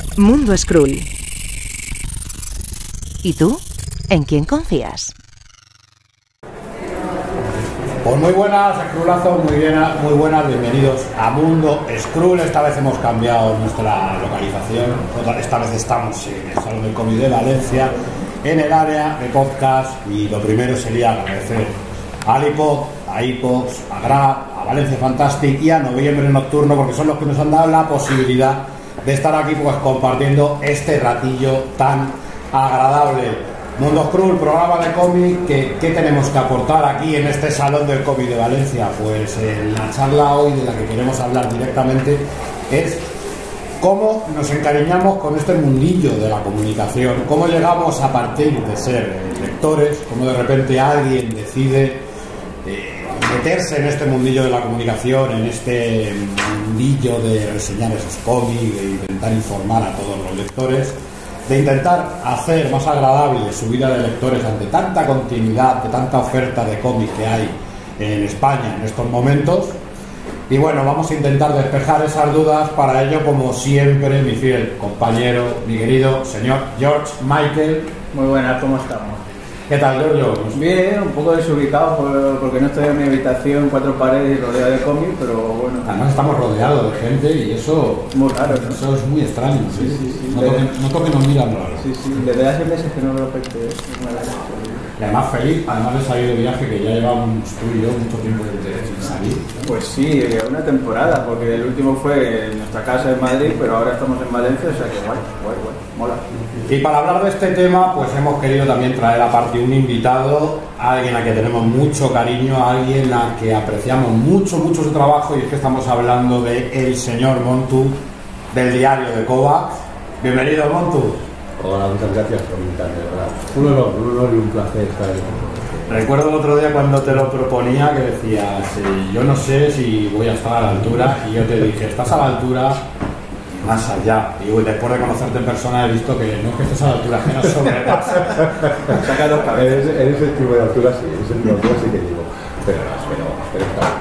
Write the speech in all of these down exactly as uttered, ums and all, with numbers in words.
Mundo Skrull. ¿Y tú? ¿En quién confías? Pues muy buenas, Skrullazos, muy, bien, muy buenas, bienvenidos a Mundo Skrull. Esta vez hemos cambiado nuestra localización, esta vez estamos en el Salón del Cómic de Valencia, en el área de podcast, y lo primero sería agradecer a Alipod, a Ipox, a Grab, a Valencia Fantastic y a Noviembre Nocturno, porque son los que nos han dado la posibilidad de estar aquí pues compartiendo este ratillo tan agradable. Mundo Skrull, programa de cómic, que, ¿qué tenemos que aportar aquí en este Salón del Cómic de Valencia? Pues en la charla hoy de la que queremos hablar directamente es cómo nos encariñamos con este mundillo de la comunicación, cómo llegamos a partir de ser lectores, cómo de repente alguien decide eh, meterse en este mundillo de la comunicación, en este mundillo de reseñar esos cómics, de intentar informar a todos los lectores, de intentar hacer más agradable su vida de lectores ante tanta continuidad, de tanta oferta de cómic que hay en España en estos momentos. Y bueno, vamos a intentar despejar esas dudas. Para ello, como siempre, mi fiel compañero, mi querido señor George Michael. Muy buenas, ¿cómo estamos? ¿Qué tal, Giorgio? Bien, un poco desubicado por, porque no estoy en mi habitación, cuatro paredes y rodeado de cómics, pero bueno. Además estamos rodeados de gente y eso... Muy raro, ¿no? Eso es muy extraño, ¿sí? Sí, sí, sí. Noto, que, noto que nos miran raro. Sí, sí, desde hace meses que no veo gente, ¿eh? Y además feliz, además de salir de viaje, que ya llevamos tú y yo mucho tiempo sin salir. Pues sí, una temporada, porque el último fue en nuestra casa en Madrid, pero ahora estamos en Valencia, o sea que guay, guay, guay, mola. Y para hablar de este tema, pues hemos querido también traer aparte un invitado, a alguien a que tenemos mucho cariño, a alguien a que apreciamos mucho, mucho su trabajo, y es que estamos hablando de el señor Montu, del diario de Kovacs. Bienvenido, Montu. Hola, muchas gracias por invitarme, de verdad. Un honor, un honor y un placer estar aquí. Recuerdo el otro día cuando te lo proponía que decías, eh, yo no sé si voy a estar a la altura, y yo te dije, estás a la altura, más allá. Y después de conocerte en persona he visto que no es que estés a la altura, que no sobrepasa. Saca dos cabezas. En ese tipo de altura sí, en ese tipo de altura sí que digo. Pero no, espero, espero estar.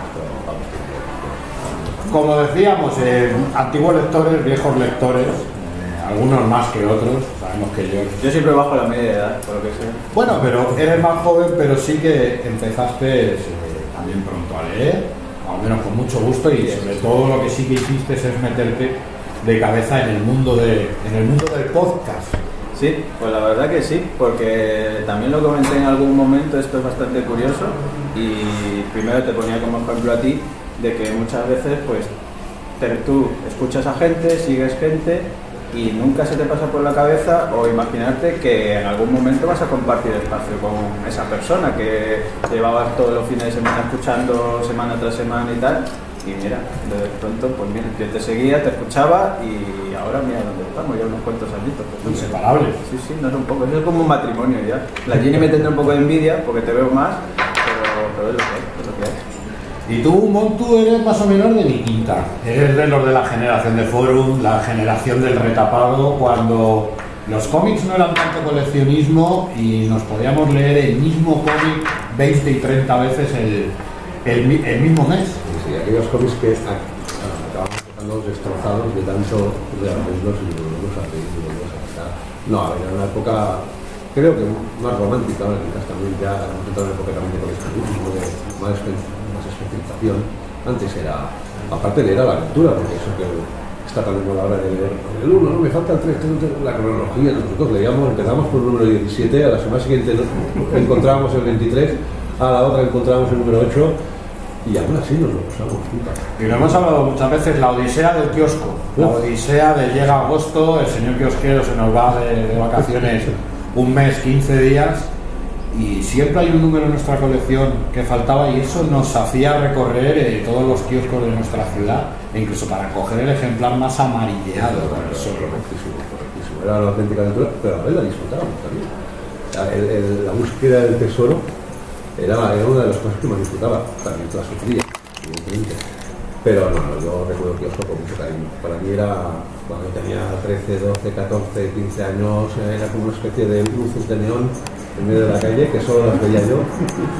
Como decíamos, eh, antiguos lectores, viejos lectores, algunos más que otros, sabemos que yo... Yo siempre bajo la media de edad, por lo que sé. Bueno, pero eres más joven, pero sí que empezaste eh, también pronto a leer, al menos con mucho gusto, y sobre todo lo que sí que hiciste es meterte de cabeza en el mundo de, en el mundo del podcast. Sí, pues la verdad que sí, porque también lo comenté en algún momento, esto es bastante curioso, y primero te ponía como ejemplo a ti, de que muchas veces pues te, tú escuchas a gente, sigues gente, y nunca se te pasa por la cabeza o imaginarte que en algún momento vas a compartir espacio con esa persona que llevabas todos los fines de semana escuchando semana tras semana y tal, y mira, de pronto pues mira, yo te seguía, te escuchaba, y ahora mira dónde estamos, ya unos cuantos añitos. Pues, inseparables. Sí, sí, no es un poco, eso es como un matrimonio ya. La Jenny me tendrá un poco de envidia porque te veo más, pero, pero es lo que hay, es lo que hay. Y tú, Montu, eres más o menos de mi quinta. Eres de los de la generación de Forum, la generación del retapado, cuando los cómics no eran tanto coleccionismo y nos podíamos leer el mismo cómic veinte y treinta veces el, el, el mismo mes. Sí, sí, aquellos cómics que están, bueno, acabamos dejándolos destrozados de tanto de abrirlos y volverlos a abrir y volverlos a sacar. No, a ver, era una época, creo que más romántica, ahora quizás también ya hemos entrado en una época también de coleccionismo, de más especialización. Antes era, aparte de leer a la lectura, porque eso que está tan de moda ahora de leer el uno, no, me falta el tres, la cronología. Nosotros leíamos, empezamos por el número diecisiete, a la semana siguiente encontrábamos el veintitrés, a la otra encontrábamos el número ocho, y aún así nos lo pasamos. Y lo hemos hablado muchas veces, la odisea del kiosco, la odisea de llega agosto, el señor kiosquero se nos va de, de vacaciones un mes, quince días, y siempre hay un número en nuestra colección que faltaba, y eso nos hacía recorrer eh, todos los kioscos de nuestra ciudad, e incluso para coger el ejemplar más amarilleado con el sol. Correctísimo, correctísimo. Era la auténtica aventura, pero a ver, la disfrutábamos también. La, el, el, la búsqueda del tesoro era, era una de las cosas que más disfrutaba, también la sufría, evidentemente. Pero no, no, yo recuerdo el kiosco con mucho cariño. Para mí era, cuando tenía trece, doce, catorce, quince años, era como una especie de luces de neón en medio de la calle, que solo las veía yo,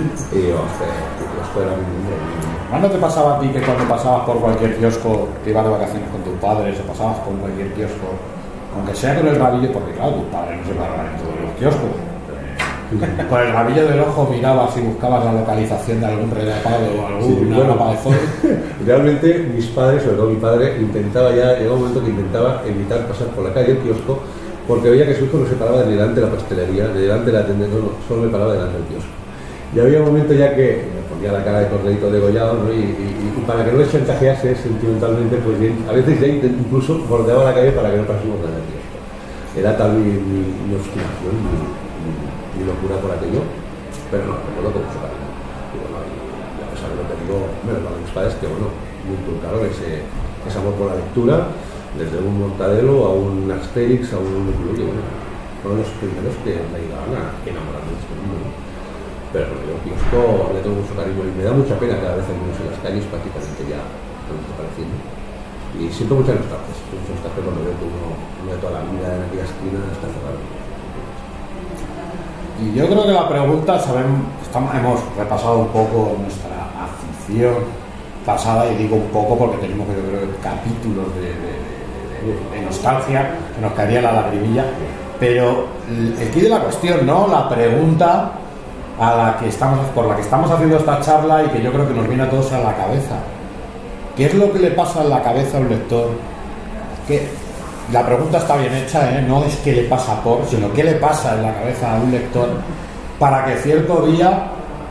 y hostia, esto era mi mundo. ¿Cuándo te pasaba a ti que cuando pasabas por cualquier kiosco, te ibas de vacaciones con tus padres o pasabas por cualquier kiosco, aunque sea con el rabillo, porque claro, tu padre no se paraba en todos los kioscos. Con el rabillo del ojo mirabas y buscabas la localización de algún redacado o alguna Sí, bueno, mapa de fondo. Realmente mis padres, sobre todo mi padre, intentaba ya, llegó un momento que intentaba evitar pasar por la calle el kiosco porque veía que su hijo no se paraba ni delante de la pastelería, ni delante de la tienda, no, no, solo me paraba delante del kiosco. Y había un momento ya que me ponía la cara de corderito degollado, ¿no? y, y, y para que no le chantajease sentimentalmente, pues bien, a veces ya incluso bordeaba la calle para que no pasemos delante del kiosco. Era tal mi, mi, mi obstinación, mi, mi, mi locura por aquello, pero no, recuerdo con mucho cariño. Y bueno, y a pesar de lo que digo, me lo mis padres que bueno, me inculcaron ese, ese amor por la lectura, desde un Mortadelo a un Asterix, a un Club, y bueno, fueron los primeros que me ayudaban a enamorarme de este mundo, ¿no? Pero bueno, yo kiosco le tengo mucho cariño y me da mucha pena cada vez al menos en las calles, prácticamente ya no me está pareciendo. Y siento mucha nostalgia, siento mucha nostalgia cuando veo que uno, uno de toda la vida en aquella esquina está cerrado. Y yo creo que la pregunta, sabemos, estamos, hemos repasado un poco nuestra afición pasada, y digo un poco porque tenemos, yo creo, capítulos de, de, de, de nostalgia, que nos caería la lagrimilla, pero el quid de la cuestión, ¿no? La pregunta a la que estamos, por la que estamos haciendo esta charla y que yo creo que nos viene a todos a la cabeza. ¿Qué es lo que le pasa en la cabeza a un lector? ¿Qué? La pregunta está bien hecha, ¿eh? No es qué le pasa por, sino qué le pasa en la cabeza a un lector para que cierto día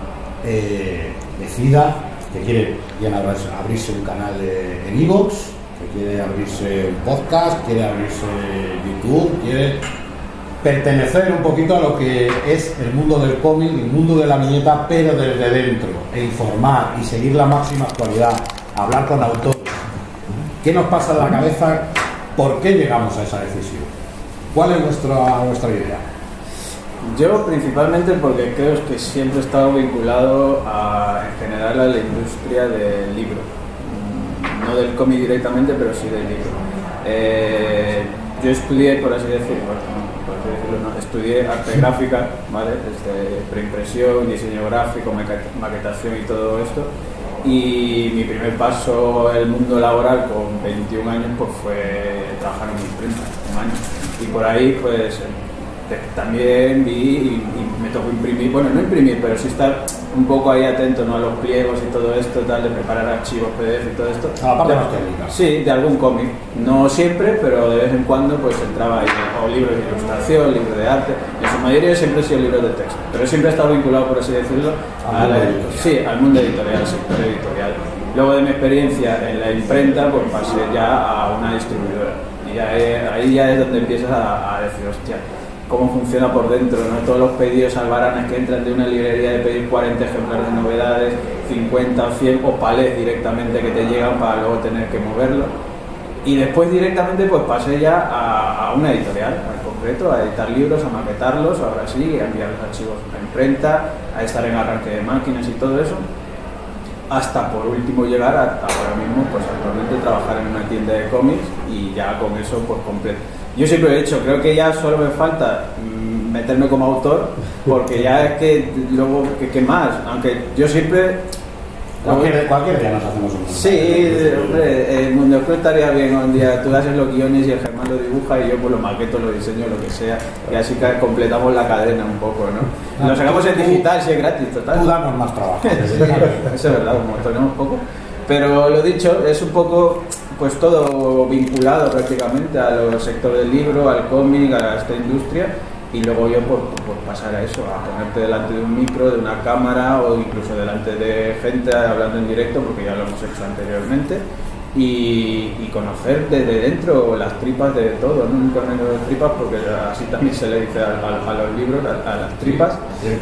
eh, decida que quiere bien abrirse un canal de, en iVoox, que quiere abrirse un podcast, quiere abrirse YouTube, quiere pertenecer un poquito a lo que es el mundo del cómic, el mundo de la viñeta, pero desde dentro, e informar y seguir la máxima actualidad, hablar con autores. ¿Qué nos pasa en la cabeza? ¿Por qué llegamos a esa decisión? ¿Cuál es nuestra, nuestra idea? Yo principalmente porque creo que siempre he estado vinculado a, en general a la industria del libro. No del cómic directamente, pero sí del libro. Eh, yo estudié, por así decirlo, por así decirlo no, estudié arte gráfica, ¿vale? Desde preimpresión, diseño gráfico, maquetación y todo esto. Y mi primer paso en el mundo laboral con veintiún años pues fue trabajar en una imprenta, un año. Y por ahí pues también vi y, y me tocó imprimir, bueno, no imprimir, pero sí estar un poco ahí atento, ¿no? A los pliegos y todo esto, tal, de preparar archivos P D F y todo esto. A la parte más técnica. Sí, de algún cómic. No siempre, pero de vez en cuando pues entraba ahí, o libros de ilustración, libros de arte. En su mayoría siempre he sido libros de texto, pero siempre he estado vinculado, por así decirlo, al, a la, mundo sí, al mundo editorial, al sector editorial. Luego de mi experiencia en la imprenta, pues pasé ya a una distribuidora. Y ya, ahí ya es donde empiezas a, a decir, hostia, cómo funciona por dentro, ¿no? Todos los pedidos albaranes que entran de una librería de pedir cuarenta ejemplares de novedades, cincuenta o cien o palés directamente que te llegan para luego tener que moverlo. Y después directamente pues pasé ya a, a una editorial en concreto, a editar libros, a maquetarlos, ahora sí, a enviar los archivos a imprenta, a estar en arranque de máquinas y todo eso, hasta por último llegar a, ahora mismo pues actualmente trabajar en una tienda de cómics y ya con eso pues completo. Yo siempre he dicho, creo que ya solo me falta mmm, meterme como autor, porque ya es que luego, ¿qué, qué más? Aunque yo siempre... Cualquier, cualquier día nos hacemos un... Sí, hombre, el mundo estaría bien un día, tú haces los guiones y el Germán lo dibuja y yo pues lo maqueto, lo diseño, lo que sea, y así que completamos la cadena un poco, ¿no? Ah, lo sacamos en tú, digital, si es gratis, total. Tú danos más trabajo. Eso es verdad, como tenemos poco. Pero lo dicho, es un poco... pues todo vinculado prácticamente al sector del libro, al cómic, a esta industria, y luego yo por, por pasar a eso, a ponerte delante de un micro, de una cámara o incluso delante de gente hablando en directo, porque ya lo hemos hecho anteriormente, y, y conocer desde dentro las tripas de todo, no nunca menos de tripas, porque así también se le dice a, a, a los libros, a, a las tripas,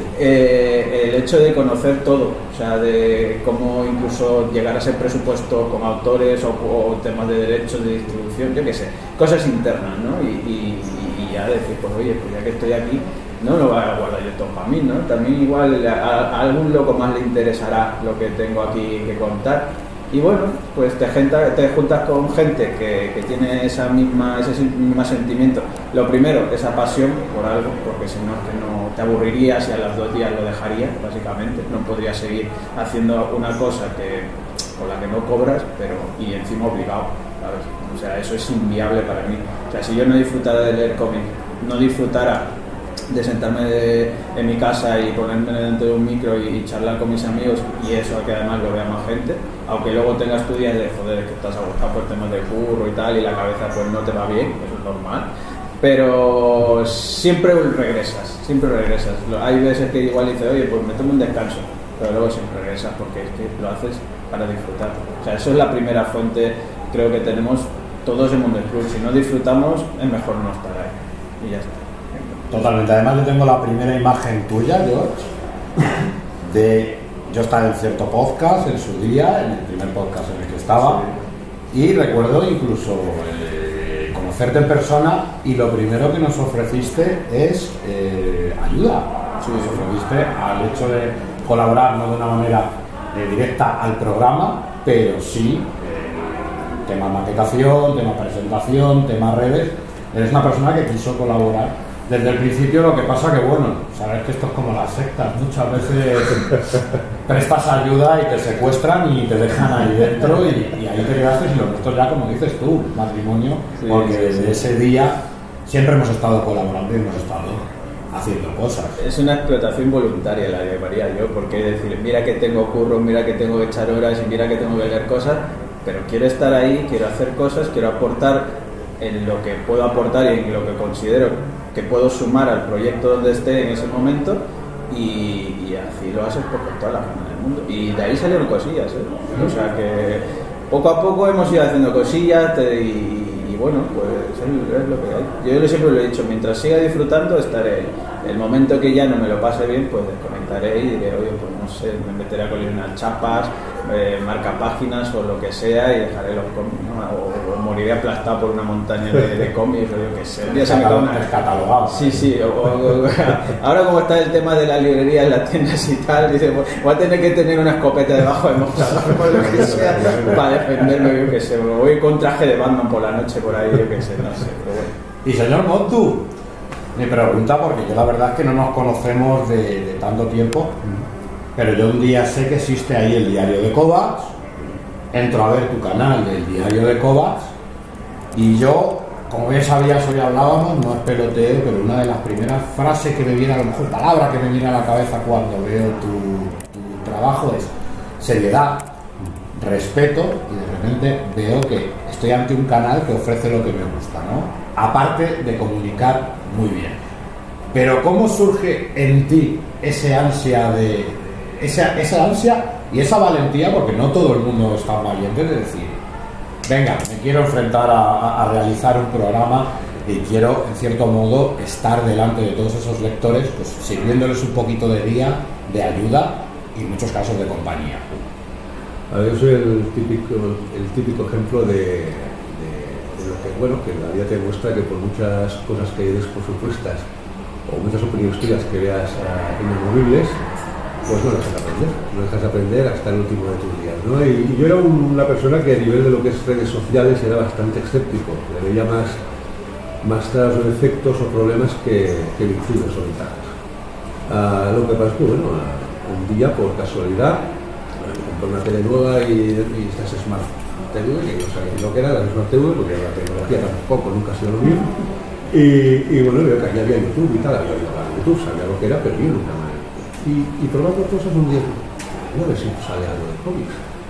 eh, el hecho de conocer todo, o sea, de cómo incluso llegar a ser presupuesto con autores o, o temas de derechos de distribución, yo qué sé, cosas internas, ¿no? Y, y, y ya decir, pues oye, pues ya que estoy aquí, no lo voy a guardar yo todo para mí, ¿no? También igual a, a algún loco más le interesará lo que tengo aquí que contar. Y bueno, pues te, gente, te juntas con gente que, que tiene esa misma, ese mismo sentimiento. Lo primero, esa pasión por algo, porque si no, que no te aburrirías y a los dos días lo dejarías, básicamente. No podrías seguir haciendo una cosa que, con la que no cobras, pero y encima obligado. ¿sabes? O sea, eso es inviable para mí. O sea, si yo no disfrutara de leer cómics, no disfrutara de sentarme de, en mi casa y ponerme dentro de un micro y, y charlar con mis amigos, y eso que además lo vea más gente, aunque luego tengas tu día de joder, que estás agotado por temas de curro y tal, y la cabeza pues no te va bien, eso es normal, pero siempre regresas, siempre regresas. Hay veces que igual dices, oye, pues me tomo un descanso, pero luego siempre regresas porque es que lo haces para disfrutar. O sea, eso es la primera fuente, creo que tenemos todos en Mundo Scroll. Si no disfrutamos, es mejor no estar ahí, y ya está. Totalmente. Además, yo tengo la primera imagen tuya, George, de yo estaba en cierto podcast en su día, en el primer podcast en el que estaba, sí. Y recuerdo incluso eh, conocerte en persona, y lo primero que nos ofreciste es eh, ayuda. Sí, nos ofreciste al hecho de colaborar, no de una manera eh, directa al programa, pero sí eh, tema maquetación, tema presentación, tema redes. Eres una persona que quiso colaborar desde el principio. Lo que pasa que, bueno, sabes que esto es como las sectas, muchas veces prestas ayuda y te secuestran y te dejan ahí dentro, y, y ahí te quedaste, y lo nuestro ya, como dices tú, matrimonio, sí, porque sí, desde sí. ese día siempre hemos estado colaborando y hemos estado haciendo cosas. Es una explotación voluntaria, la llamaría yo, porque es decir, mira que tengo curro, mira que tengo que echar horas y mira que tengo que leer cosas, pero quiero estar ahí, quiero hacer cosas, quiero aportar en lo que puedo aportar y en lo que considero que puedo sumar al proyecto donde esté en ese momento, y, y así lo haces por toda la gente del mundo, y de ahí salieron cosillas, ¿eh? O sea que poco a poco hemos ido haciendo cosillas, te, y, y bueno, pues es, es lo que hay. Yo siempre lo he dicho, mientras siga disfrutando estaré. El momento que ya no me lo pase bien, pues desconectaré y diré, oye, pues no sé, me meteré a colir unas chapas, eh, marcapáginas o lo que sea, y dejaré los cómics, ¿no? O, o moriré aplastado por una montaña de, de cómics, o yo qué sé. Un día se me cae una... catalogado. Sí, sí. O, o, o, ahora como está el tema de la librería en las tiendas y tal, dice, pues, voy a tener que tener una escopeta debajo del mostrador, por lo que sea, para defenderme, yo qué sé. Me voy con traje de Batman por la noche por ahí, yo qué sé, no sé, pero bueno. Y señor Montu, mi pregunta, porque yo la verdad es que no nos conocemos de, de tanto tiempo, pero yo un día sé que existe ahí el diario de Kovacs, entro a ver tu canal del diario de Kovacs, y yo, como bien sabías, hoy hablábamos, no es peloteo, pero una de las primeras frases que me viene, a lo mejor palabra que me viene a la cabeza cuando veo tu, tu trabajo es seriedad, respeto, y de repente veo que estoy ante un canal que ofrece lo que me gusta, ¿no? Aparte de comunicar muy bien. Pero ¿cómo surge en ti ese ansia de esa, esa ansia y esa valentía? Porque no todo el mundo es tan valiente de decir, venga, me quiero enfrentar a, a, a realizar un programa y quiero, en cierto modo, estar delante de todos esos lectores, pues sirviéndoles un poquito de guía, de ayuda y en muchos casos de compañía. A ver, yo soy el típico, el típico ejemplo de, de, de lo que, bueno, que la vida te muestra que por muchas cosas que des por supuestas o muchas opiniones tuyas que veas uh, inamovibles, pues no dejas aprender, no dejas aprender hasta el último de tus días, ¿no? Y, y yo era un, una persona que a nivel de lo que es redes sociales era bastante escéptico, le veía más, más tras o efectos o problemas que, que virtudes o ventajas. Uh, lo que pasa es que, bueno, uh, un día por casualidad compré una tele nueva y, y estas Smart T V, que no sabía lo que era la Smart T V, porque la tecnología tampoco nunca ha sido lo mío. Y, y bueno, veo que aquí había YouTube y tal, había oído hablar de YouTube, sabía lo que era, pero yo nunca más. Y, y probando cosas un día, a ver si sale algo de cómics.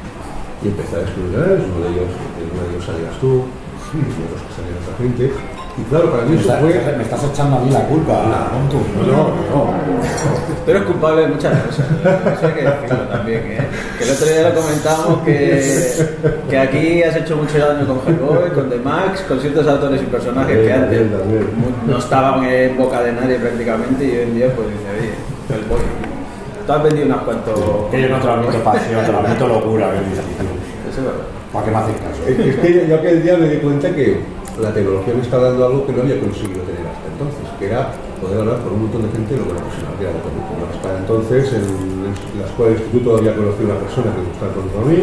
Y empecé a descubrir, uno de ellos, uno de ellos salías tú, y otros que salían otra gente. Y claro, para mí eso fue... Me estás echando a mí la culpa, no, tú. No, no, no. Tú eres culpable de muchas cosas, eso hay que decirlo también, ¿eh? Que el otro día lo comentábamos que, que aquí has hecho mucho daño con Hellboy, con The Max, con ciertos autores y personajes que antes no estaban en boca de nadie prácticamente, y hoy en día pues dice, oye, Hellboy, tú has vendido unos cuantos... Que yo no te lo admito pasión, te lo admito locura, que dices. Eso es verdad. ¿Para qué me haces caso? Es que yo aquel día me di cuenta que la tecnología me está dando algo que no había conseguido tener hasta entonces, que era poder hablar con un montón de gente de lo que era profesional, que era de cómic. Para entonces, en, en la escuela del instituto había conocido una persona que gustaba contra mí,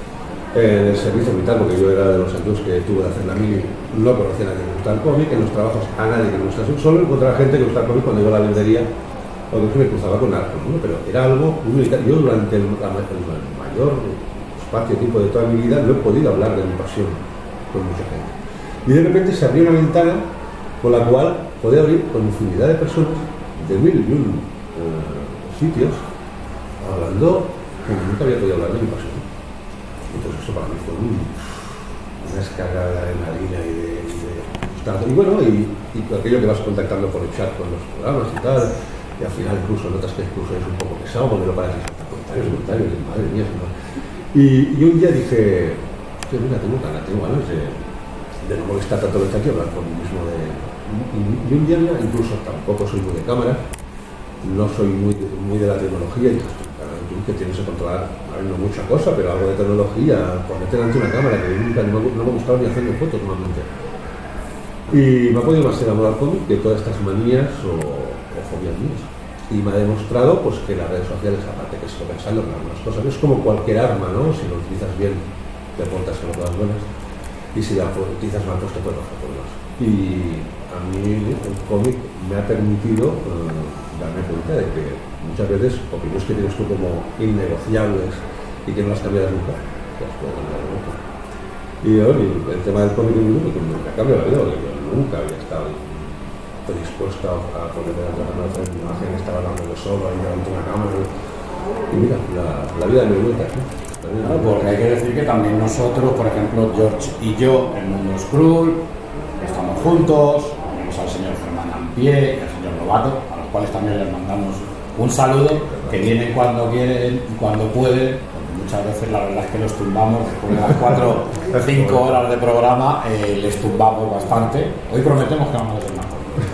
en el servicio militar, porque yo era de los años que tuve de hacer la mili, no conocía a nadie que gustaba el cómic, en los trabajos a nadie que me gustaba, solo encontraba gente que gustaba el cómic cuando iba a la librería, cuando me cruzaba con arcos, ¿no? Pero era algo muy militar. Yo durante el, el mayor espacio de tiempo de toda mi vida no he podido hablar de mi pasión con mucha gente. Y de repente se abrió una ventana con la cual podía abrir con infinidad de personas de mil y un uh, sitios, hablando como nunca había podido hablar de mi pasión. Entonces eso para mí fue un, una descarga de adrenalina y de, y de... Y bueno, y, y aquello que vas contactando por el chat con los programas y tal, y al final incluso notas que incluso es un poco pesado porque no paras de saltar comentarios, comentarios, y madre mía. ¿No? Y, y un día dije, hostia, mira, tengo ganas, tengo ganas de, de no molestar tanto los aquí, hablar con el mismo de... Y, y un día, mira, incluso tampoco soy muy de cámara, no soy muy, muy de la tecnología, y dije, tú que tienes que controlar, a ver, no mucha cosa, pero algo de tecnología, ponerte delante de una cámara, que nunca no me, no me gustaba ni hacerme fotos normalmente. Y me ha podido más enamorar cómic que todas estas manías o, o fobias mías. Y me ha demostrado pues, que las redes sociales, aparte que sigo pensando en algunas cosas, es como cualquier arma, ¿no? Si lo utilizas bien, te aportas con todas buenas, y si la utilizas mal, pues te puedes bajar por más. Y a mí el cómic me ha permitido uh, darme cuenta de que muchas veces opiniones que tienes tú como innegociables y que no las cambias nunca, te las puedes cambiar nunca. Y yo, el, el tema del cómic en mi vida, me ha cambiado la vida, porque yo nunca había estado predispuesto a ponerme delante de la cámara, mi imagen estaba hablando de solo, ahí delante de una cámara. Y mira, la, la vida me vuelta, ¿sí? Claro, porque hay que decir que también nosotros, por ejemplo, George y yo, en Mundo Skrull, estamos juntos, tenemos al señor Germán Ampie y al señor Lobato, a los cuales también les mandamos un saludo, que vienen cuando quieren y cuando pueden, porque muchas veces la verdad es que los tumbamos, después de las cuatro o cinco horas de programa, eh, les tumbamos bastante. Hoy prometemos que vamos a hacer más.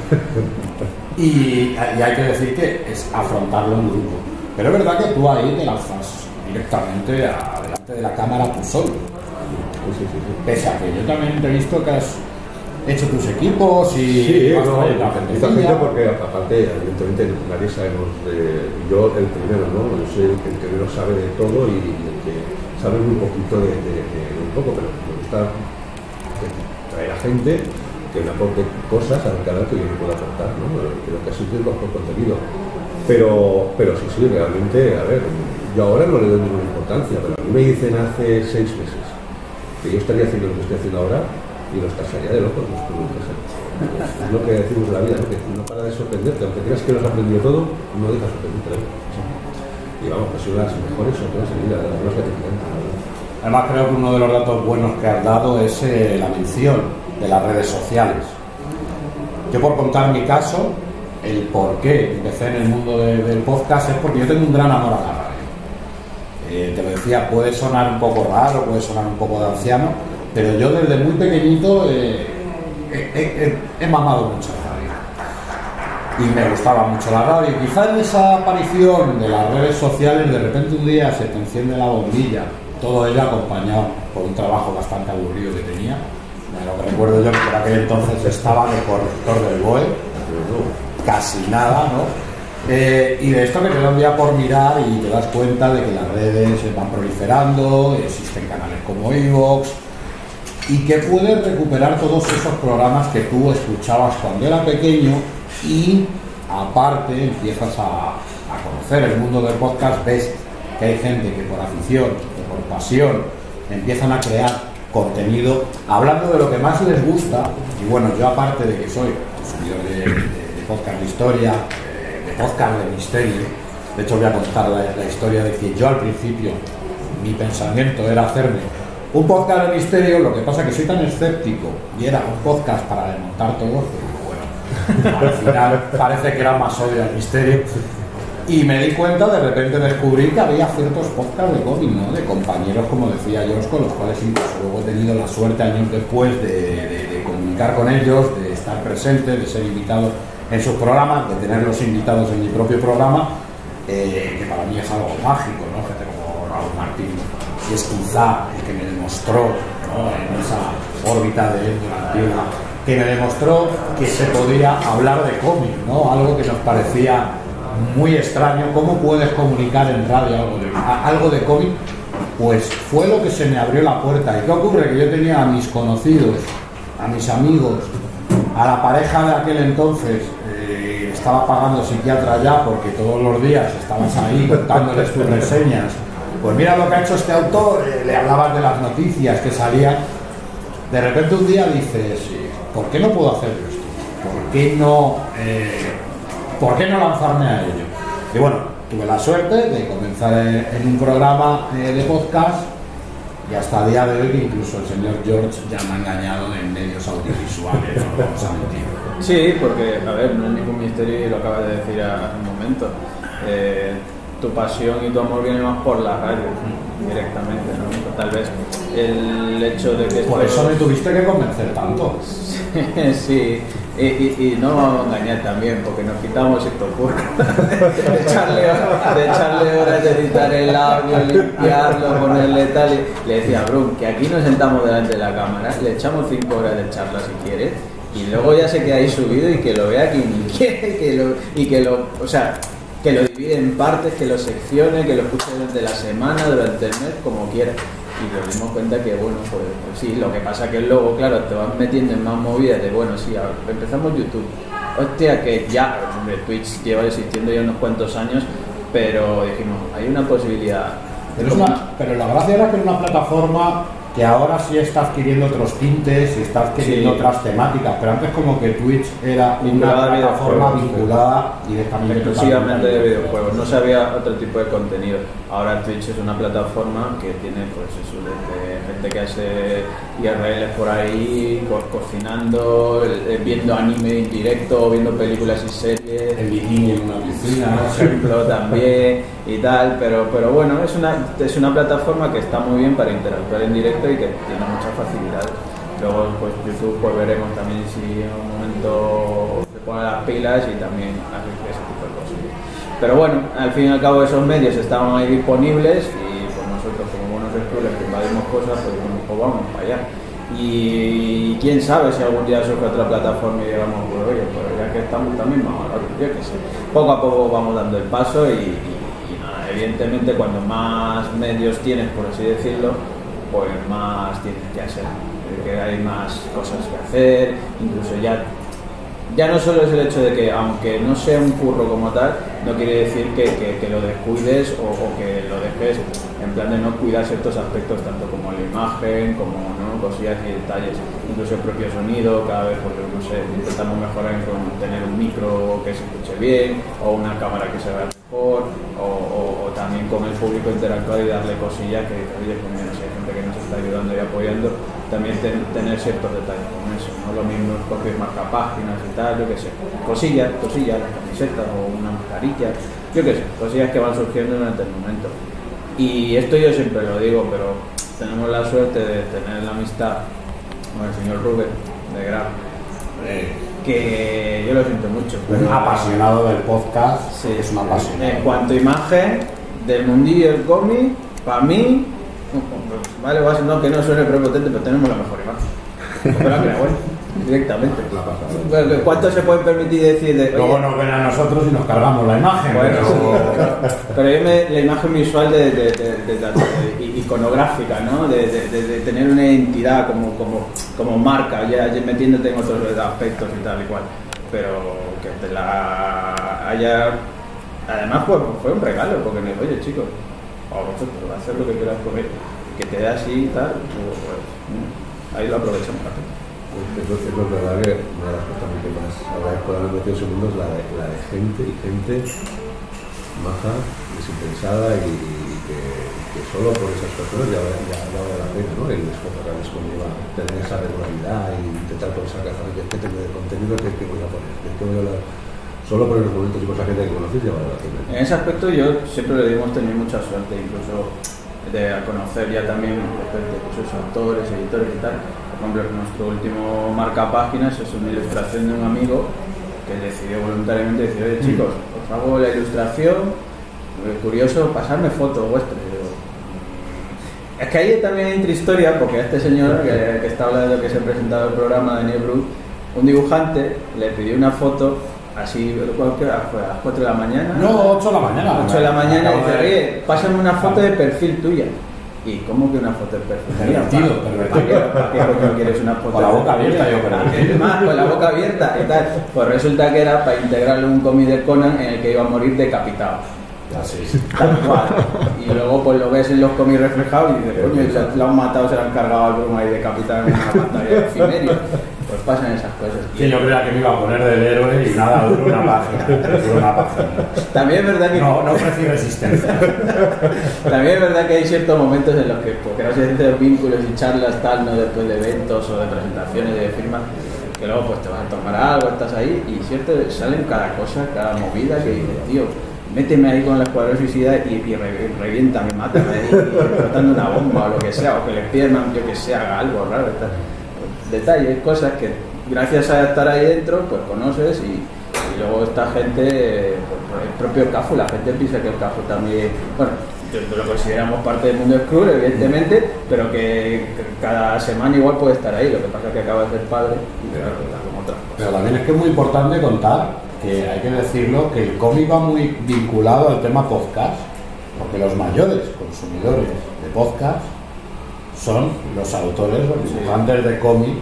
Y, y hay que decir que es afrontarlo en grupo. Pero es verdad que tú ahí te lanzas directamente a, delante de la cámara tú solo. Sí, sí, sí, sí. Pese a que yo también te he visto que has hecho tus equipos y sí, has no, traído la esta gente porque aparte evidentemente nadie sabemos de, yo el primero, ¿no? Yo soy el que primero sabe de todo y, y el que sabe muy poquito de, de, de, de un poco, pero me gusta traer a gente que me aporte cosas al canal que yo no puedo aportar, ¿no? Creo que así es por contenido. Pero, pero sí, sí, realmente, a ver, yo ahora no le doy ninguna importancia, pero a mí me dicen hace seis meses que yo estaría haciendo lo que estoy haciendo ahora y los tasaría de locos, los productos. Es lo que decimos de la vida, ¿no? Que no para de sorprenderte, aunque creas que lo has aprendido todo, no dejas sorprenderte. Y vamos, que son las mejores sorpresas en vida, las más gratificantes. Además, creo que uno de los datos buenos que has dado es eh, la mención de las redes sociales. Yo, por contar mi caso, el por qué empecé en el mundo de, del podcast es porque yo tengo un gran amor a la radio. Eh, te lo decía, puede sonar un poco raro, puede sonar un poco de anciano, pero yo desde muy pequeñito eh, he, he, he mamado mucho la radio. Y me gustaba mucho la radio. Y quizá en esa aparición de las redes sociales, de repente un día se te enciende la bombilla, todo ello acompañado por un trabajo bastante aburrido que tenía. Lo que recuerdo yo que por aquel entonces estaba de corrector del B O E, casi nada, ¿no? Eh, y de esto que te da un día por mirar y te das cuenta de que las redes se van proliferando, existen canales como iVoox, y que puedes recuperar todos esos programas que tú escuchabas cuando era pequeño y aparte empiezas a, a conocer el mundo del podcast, ves que hay gente que por afición, que por pasión empiezan a crear contenido hablando de lo que más les gusta. Y bueno, yo aparte de que soy seguidor de, de, de podcast de historia, de, de podcast de misterio, de hecho voy a contar la, la historia de que yo al principio mi pensamiento era hacerme un podcast de misterio, lo que pasa que soy tan escéptico y era un podcast para desmontar todo, que bueno, al final parece que era más obvio el misterio. Y me di cuenta, de repente descubrí que había ciertos podcasts de cómic, ¿no? De compañeros, como decía yo, con los cuales incluso luego he tenido la suerte años después de, de, de comunicar con ellos, de estar presente, de ser invitado en sus programas, de tenerlos invitados en mi propio programa, eh, que para mí es algo mágico, ¿no? Gente como Raúl Martín, que es quizá el que me demostró, ¿no? En esa órbita de antigua, que me demostró que se podía hablar de cómic, ¿no? Algo que nos parecía muy extraño. ¿Cómo puedes comunicar en radio algo de, algo de cómic? Pues fue lo que se me abrió la puerta. ¿Y qué ocurre? Que yo tenía a mis conocidos, a mis amigos, a la pareja de aquel entonces, eh, estaba pagando psiquiatra ya porque todos los días estabas ahí contándoles tus reseñas. Pues mira lo que ha hecho este autor, eh, le hablabas de las noticias que salían. de repente un día dices, ¿por qué no puedo hacer esto? ¿Por qué no, eh, ¿por qué no lanzarme a ello? Y bueno, tuve la suerte de comenzar en un programa eh, de podcast y hasta el día de hoy que incluso el señor George ya me ha engañado en medios audiovisuales, no vamos a mentir. Sí, porque, a ver, no es ningún misterio y lo acabas de decir hace un momento. Eh, tu pasión y tu amor viene más por la radio, directamente, ¿no? Tal vez el hecho de que... Por eso me tuviste que convencer tanto. Sí, y, y, y no vamos a engañar también, porque nos quitamos esto de, de, echarle, de echarle horas de editar el audio, limpiarlo, ponerle tal. Y le decía a Brun que aquí nos sentamos delante de la cámara, le echamos cinco horas de charla si quieres, y luego ya se queda ahí subido y que lo vea quien quiere, que lo, y que lo, o sea, que lo divide en partes, que lo seccione, que lo escuche durante la semana, durante el mes, como quiera. Y nos dimos cuenta que, bueno, pues, pues sí, lo que pasa que luego, claro, te vas metiendo en más movidas de, bueno, sí, ahora empezamos YouTube. Hostia, que ya, hombre, Twitch lleva existiendo ya unos cuantos años, pero dijimos, hay una posibilidad. Pero, es una, pero la gracia era que era una plataforma que ahora sí está adquiriendo otros tintes y está adquiriendo sí. otras temáticas, pero antes como que Twitch era una plataforma vinculada directamente exclusivamente de videojuegos, no se había otro tipo de contenido. Ahora Twitch es una plataforma que tiene pues eso, desde gente que hace I R Ls por ahí, co cocinando, eh, viendo anime en directo, viendo películas y series, el bikini en una piscina, por ejemplo, también y tal, pero, pero bueno, es una, es una plataforma que está muy bien para interactuar en directo y que tiene muchas facilidades. Luego pues YouTube pues veremos también si en un momento se pone las pilas y también hace ese tipo de cosas. Pero bueno, al fin y al cabo esos medios estaban ahí disponibles y pues nosotros como buenos escrules que invadimos cosas pues, pues vamos para allá. Y quién sabe si algún día surge otra plataforma y digamos, pues oye, pues ya que estamos también vamos a yo qué sé. Poco a poco vamos dando el paso y, y, y nada, evidentemente cuando más medios tienes, por así decirlo, pues más tienes que hacer, que hay más cosas que hacer, incluso ya ya no solo es el hecho de que aunque no sea un curro como tal, no quiere decir que, que, que lo descuides o, o que lo dejes en plan de no cuidar ciertos aspectos tanto como la imagen, como ¿no? cosillas y detalles, incluso el propio sonido, cada vez porque no sé, intentamos mejorar con tener un micro que se escuche bien o una cámara que se vea mejor o, o, o también con el público interactuar y darle cosillas que oye, pues mira, si hay gente que nos está ayudando y apoyando, también ten, tener ciertos detalles con eso, no lo mismo copiar marcapáginas y tal, yo qué sé, cosillas, cosillas, la camiseta o una mascarilla, yo qué sé, cosillas que van surgiendo durante el momento. Y esto yo siempre lo digo, pero tenemos la suerte de tener la amistad con el señor Rubén de Grab, eh, que yo lo siento mucho. Un apasionado del podcast, sí, es un apasionado. En cuanto a imagen del mundillo del cómic, para mí, vale, no que no suene prepotente, pero tenemos la mejor imagen. Pero la bueno, directamente. ¿Cuánto se puede permitir decir de, luego nos ven a nosotros y nos cargamos la imagen? Bueno, pero sí, pero yo me, la imagen visual de, de, de, de, de, de iconográfica, ¿no? De, de, de, de tener una identidad como, como, como marca, ya, ya metiéndote en otros aspectos y tal y cual. Pero que te la haya... Además fue, fue un regalo, porque me dijo, oye chicos, a vosotros, hacer lo que quieras comer, que te dé así y tal, pues, pues ahí lo aprovechamos. Es, es, es verdad que una de las cosas que más agradezco de haber metido en ese mundo es la de, la de gente y gente maja, desinteresada y, y que, que solo por esas personas ya, ya, ya vale la pena, ¿no? El esfuerzo que les conlleva tener esa regularidad y intentar con esa caja de de contenido que, que voy a poner, que voy a hablar. Solo por los momentos y por esa gente que conoces ya vale la pena. En ese aspecto yo siempre le hemos tenido mucha suerte, incluso de conocer ya también de sus autores, editores y tal. Por ejemplo, nuestro último marcapáginas es una ilustración de un amigo que decidió voluntariamente decir, oye chicos, os hago la ilustración, curioso, pasarme fotos vuestras. Es que ahí también hay otra historia, porque a este señor que, que está hablando, que se ha presentado el programa, Daniel Brut, un dibujante le pidió una foto así, ¿qué hora fue? ¿A las cuatro de la mañana? No, ocho de la mañana. ocho de la mañana y dice, oye, pásame una foto de perfil tuya. ¿Y cómo que una foto de perfil? Pervertido, pervertido. ¿Para qué coño quieres una foto? Con la boca abierta, yo creo. Más, con la boca abierta y tal. Pues resulta que era para integrarle un cómic de Conan en el que iba a morir decapitado. Así. Tal cual. Y luego pues lo ves en los cómics reflejados y dices, coño, se lo han matado, se lo han cargado al Bruma y decapitado en una pantalla de Cimerio. Pues pasan esas cosas. Que yo creía que me iba a poner del héroe y nada, duró una página. Duró una página. También es verdad que... No, no ofrecí resistencia. También es verdad que hay ciertos momentos en los que, por gracias a vínculos y charlas tal, no después de eventos o de presentaciones, de firmas, que luego pues te vas a tomar algo, estás ahí y cierto, salen cada cosa, cada movida que dices, tío, méteme ahí con el escuadrón suicida y, y re, reviéntame, mátame ahí, explotando una bomba o lo que sea, o que le pierdan, yo que sé, haga algo raro, tal. Detalles, cosas que gracias a estar ahí dentro, pues conoces y, y luego esta gente, pues, el propio Cafu, la gente piensa que el Cafu también, bueno, lo consideramos parte del mundo Skrull, evidentemente, pero que, que cada semana igual puede estar ahí, lo que pasa es que acaba de ser padre y claro, como otras cosas. Pero también es que es muy importante contar, que hay que decirlo, que el cómic va muy vinculado al tema podcast, porque los mayores consumidores de podcast son los autores, los dibujantes de cómic,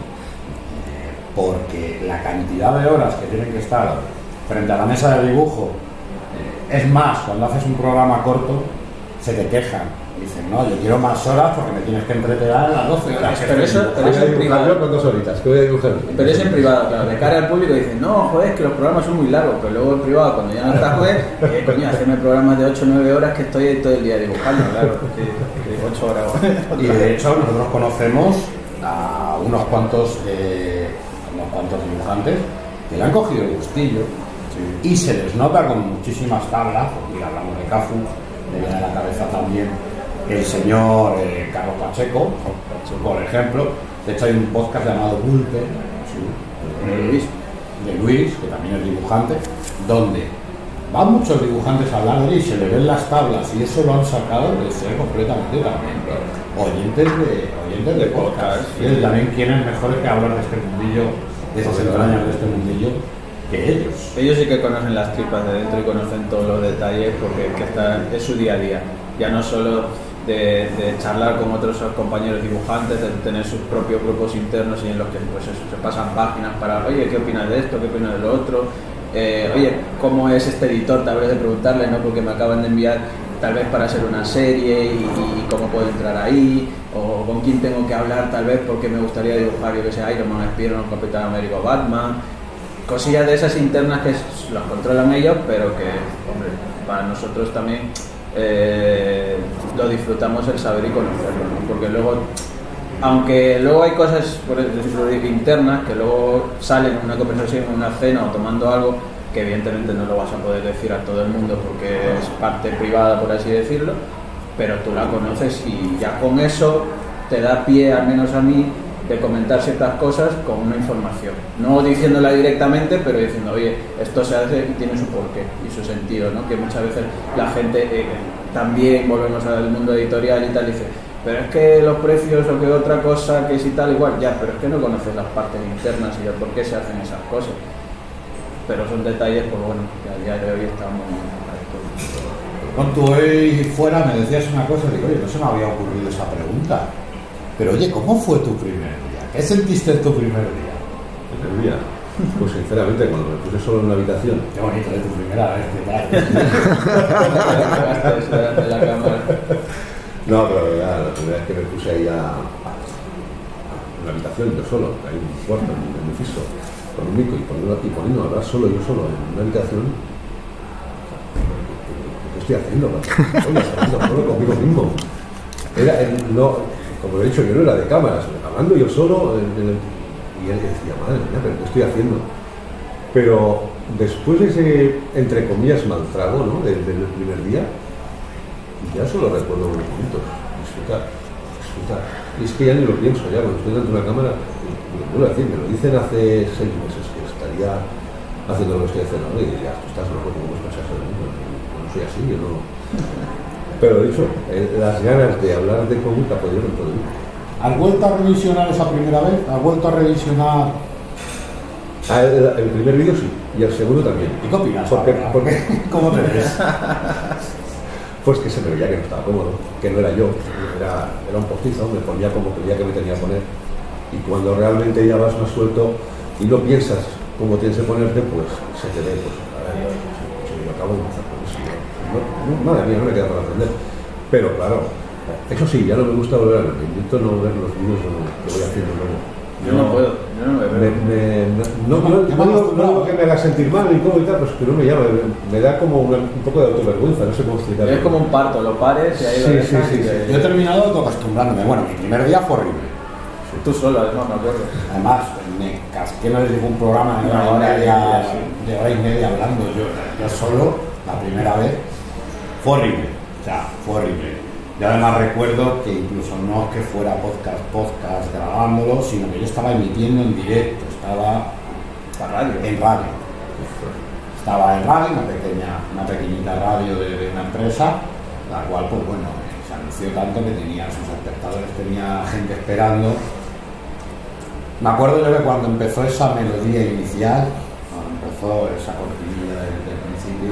porque la cantidad de horas que tienen que estar frente a la mesa de dibujo, eh, es más, cuando haces un programa corto, se te quejan. Dicen, no, yo quiero más horas porque me tienes que entretener a las doce horas. Pero eso, pero eso en privado. ¿Cuántas horitas? ¿Qué voy a dibujar? Pero eso en privado, claro. De cara al público dicen, no, joder, es que los programas son muy largos. Pero luego en privado, cuando ya no estás, joder, eh, coño, hacerme programas de ocho o nueve horas que estoy todo el día dibujando, claro. ocho horas. Y de hecho, nosotros conocemos a unos cuantos, eh, unos cuantos dibujantes que le han cogido el gustillo, sí. Y se les nota con muchísimas tablas, porque hablamos de Cafu, le viene a la cabeza también el señor eh, Carlos Pacheco, por ejemplo. De hecho hay un podcast llamado Pulpe, sí, de, Luis, de Luis, que también es dibujante, donde van muchos dibujantes a hablar de él y se le ven las tablas, y eso lo han sacado de ser completamente también oyentes de, oyentes de podcast. Y ellos también quieren mejores que hablar de este mundillo, de esas entrañas de este mundillo, que ellos. Ellos sí que conocen las tripas de dentro y conocen todos los detalles porque que está, es su día a día. Ya no solo de, de charlar con otros compañeros dibujantes, de tener sus propios grupos internos y en los que pues eso, se pasan páginas para, oye, ¿qué opinas de esto? ¿Qué opinas de lo otro? Eh, oye, ¿cómo es este editor? Tal vez de preguntarle, ¿no? Porque me acaban de enviar tal vez para hacer una serie y, y cómo puedo entrar ahí, o con quién tengo que hablar tal vez porque me gustaría dibujar, yo que sé, Iron Man, Spider-Man, Capitán América o Batman. Cosillas de esas internas que las controlan ellos, pero que, hombre, para nosotros también eh, lo disfrutamos el saber y conocerlo, ¿no? Porque luego, aunque luego hay cosas, por decirlo, internas, que luego salen en una conversación, en una cena o tomando algo, que evidentemente no lo vas a poder decir a todo el mundo porque es parte privada, por así decirlo, pero tú la conoces y ya con eso te da pie, al menos a mí, de comentar ciertas cosas con una información, no diciéndola directamente, pero diciendo, oye, esto se hace y tiene su porqué y su sentido, ¿no? Que muchas veces la gente, eh, también volvemos al mundo editorial y tal, dice, pero es que los precios o que otra cosa, que si tal, igual, ya, pero es que no conoces las partes internas y de por qué se hacen esas cosas. Pero son detalles, pues bueno, que a día de hoy estamos... Cuando tú hoy fuera me decías una cosa, digo, oye, no se me había ocurrido esa pregunta. Pero oye, ¿cómo fue tu primer día? ¿Qué sentiste en tu primer día? ¿Primer día? Pues sinceramente, cuando me puse solo en una habitación... Qué bonito, de tu primera vez, ¿qué tal? la cámara. No, pero ya, la primera vez que me puse ahí a, en la habitación, yo solo, ahí en un cuarto, en, en mi piso, con un micro y poniendo, y poniendo a hablar solo, yo solo, en una habitación. ¿Qué estoy haciendo? Oye, estoy haciendo solo conmigo mismo. Era, no, como lo he dicho, yo no era de cámaras, hablando yo solo, en, en el, y él decía, madre mía, pero ¿qué estoy haciendo? Pero después de ese, entre comillas, mal trago, ¿no? Desde el primer día, ya solo recuerdo unos minutos, disfrutar, disfrutar. Y es que ya ni lo pienso, ya cuando estoy delante de una cámara, me vuelvo a decir, me lo dicen hace seis meses que estaría haciendo lo que estoy haciendo, ¿no? Y ya, tú estás loco, ¿cómo estás haciendo? No soy así, yo no... Pero dicho, eh, las ganas de hablar de cómic apoyaron todo. ¿Has vuelto a revisionar esa primera vez? ¿Has vuelto a revisionar...? Ah, el, el primer vídeo sí, y el segundo también. ¿Y qué opinas? Porque, porque, ¿Cómo te ves? Pues que se me veía que no estaba cómodo, que no era yo, era, era un postizo, me ponía como creía que me tenía que poner. Y cuando realmente ya vas más suelto y no piensas cómo tienes que ponerte, pues se te ve, pues, a ver, se me iba a acabo de empezar con eso. No, no, madre mía, no me queda para aprender. Pero claro, eso sí, ya no me gusta volver a ver. Intento no ver los vídeos que voy haciendo luego. Yo no, no puedo, yo no me veo. Me, me, no, no, no, no, no, no digo que me haga sentir mal y todo y tal, pues que no me llama, me, me da como una, un poco de autovergüenza, no sé cómo explicarlo. Es como un parto, lo pares y ahí sí, lo dejas. Sí, sí, que... sí. Yo he terminado acostumbrándome. Bueno, mi primer día fue horrible. Tú solo, además, me acuerdo. Además, me casqué, no les digo un programa de Una hora, hora y y media, media, sí. de hora y media hablando. Yo, yo solo, la primera vez, fue horrible. O sea, fue horrible. Yo además recuerdo que incluso no es que fuera podcast, podcast grabándolo, sino que yo estaba emitiendo en directo, estaba radio. en radio. Estaba en radio, una pequeña, una pequeñita radio de, de una empresa, la cual, pues bueno, se anunció tanto que tenía sus espectadores, tenía gente esperando. Me acuerdo yo que cuando empezó esa melodía inicial, cuando empezó esa cortinilla del, del principio,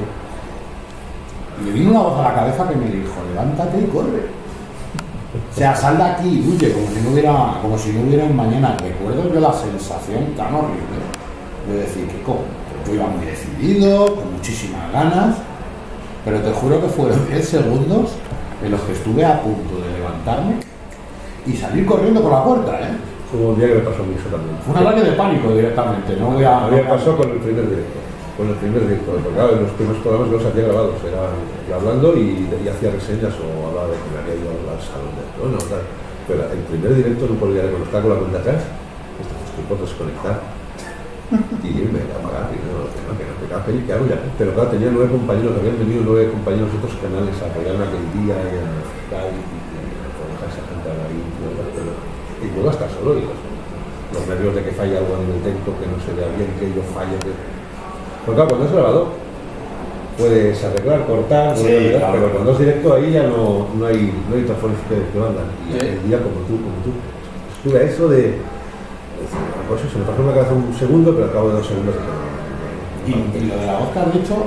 me vino una voz a la cabeza que me dijo, levántate y corre. O sea, sal de aquí y huye, como si no hubiera, como si no hubiera un mañana. Recuerdo yo la sensación tan horrible de decir que como, yo iba muy decidido, con muchísimas ganas, pero te juro que fueron diez segundos en los que estuve a punto de levantarme y salir corriendo por la puerta, ¿eh? Fue un día que me pasó a mí eso también. Fue un ataque de pánico directamente, no voy a... A mí me pasó con el primer directo. Con el primer directo, porque claro, en los primeros programas no los hacía grabados, era yo hablando y, y hacía reseñas o hablaba de que me había ido al salón de trono, tal. Pero el primer directo no podía reconectar con la cuenta atrás, esto puedo desconectar y irme a apagar, y no, que no, que no, que no, que hago ya. Pero claro, tenía nueve compañeros, habían venido nueve compañeros de otros canales a apoyarme aquel día y a tal, y, y, y a dejar esa gente ahí, pero, y luego estar solo, y los, los nervios de que falle algo en el texto, que no se vea bien, que yo falle, que... Porque claro, cuando es grabado puedes arreglar, cortar, sí, arreglar, claro. Pero cuando es directo ahí ya no, no hay no hay transformes que, que mandan. Y Sí. el día como tú, como tú, estuve a eso de, de decir, pues eso, se me pasó en la cabeza un segundo, pero al cabo de dos segundos. Y, y lo de la voz que has dicho,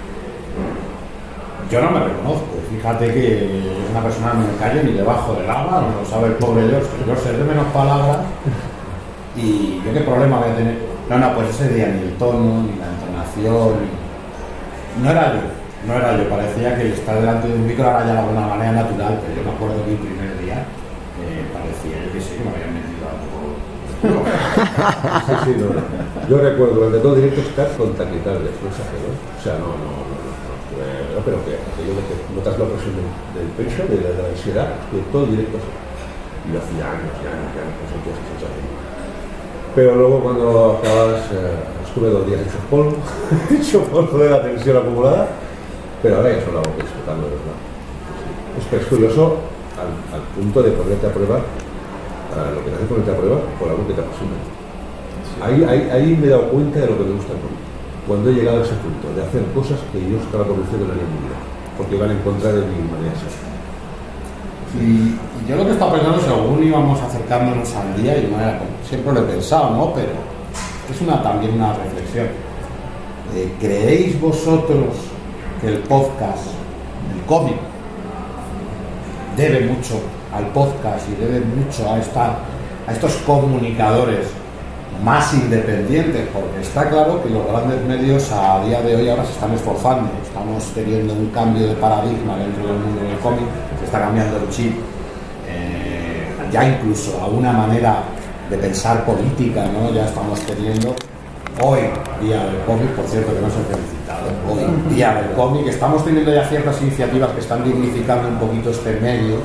yo no me reconozco. Fíjate que es una persona que no me callo ni debajo del agua, no lo sabe el pobre Dios, que yo sé de menos palabras. Y yo qué problema voy a tener. No, no, pues ese día ni el tono, ni la entonación, no era yo, no era yo, parecía que estar delante de un micro ahora ya de alguna manera natural, pero yo me acuerdo que el primer día eh, parecía, yo que sé, que me habían metido algo. Sí, sí, no, no. Yo recuerdo durante todo el directo estar con taquicardias, no exagero, o sea, no, no, no, no, no, no pero que aquello de que notas la presión del, del pecho, de la, de la ansiedad, estuve todo el directo así. Y lo hacía años, y años, y años, no sentías esa sensación. Pero luego cuando acabas, eh, estuve dos días hecho polvo, hecho polvo de la tensión acumulada, pero ahora ya solo hago que disfrutando de verdad. Es que es curioso al, al punto de ponerte a prueba, uh, lo que te hace ponerte a prueba por algo que te apasiona. Sí. Ahí, ahí, ahí me he dado cuenta de lo que me gusta el cómic. Cuando he llegado a ese punto, de hacer cosas que yo estaba convencido que no haría en mi vida, porque iban en contra de mi manera de ser. Y, y yo lo que estaba pensando, según íbamos acercándonos al día, y bueno, siempre lo he pensado, ¿no? Pero es una, también una reflexión. Eh, ¿Creéis vosotros que el podcast, el cómic, debe mucho al podcast y debe mucho a, esta, a estos comunicadores más independientes? Porque está claro que los grandes medios a día de hoy ahora se están esforzando, estamos teniendo un cambio de paradigma dentro del mundo del cómic, se está cambiando el chip, eh, ya incluso a una manera de pensar política, ¿no? Ya estamos teniendo hoy día del cómic, por cierto que no se ha felicitado, hoy día del cómic, estamos teniendo ya ciertas iniciativas que están dignificando un poquito este medio.